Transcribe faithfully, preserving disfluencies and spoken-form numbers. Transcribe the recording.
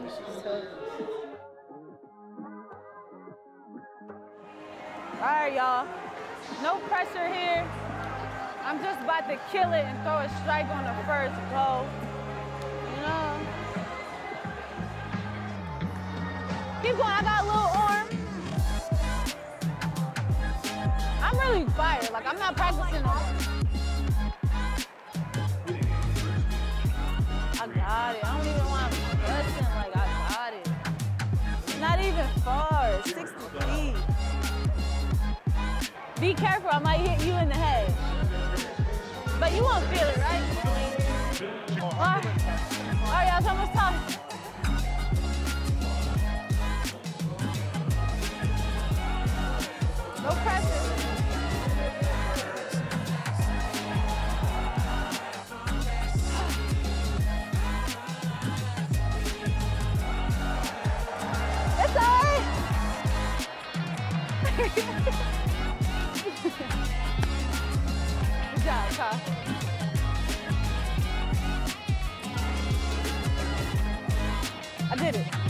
All right, y'all. No pressure here. I'm just about to kill it and throw a strike on the first go. You know? Keep going. I got a little arm. I'm really fired. Like, I'm not practicing no more. I got it. I don't even want to listen. Like, I got it. It's not even far. It's sixty feet. Be careful. I might hit you in the head. But you won't feel it, right? All right. All right, y'all. It's almost time. No pressure. It's all right. Good job, Kyle. I did it.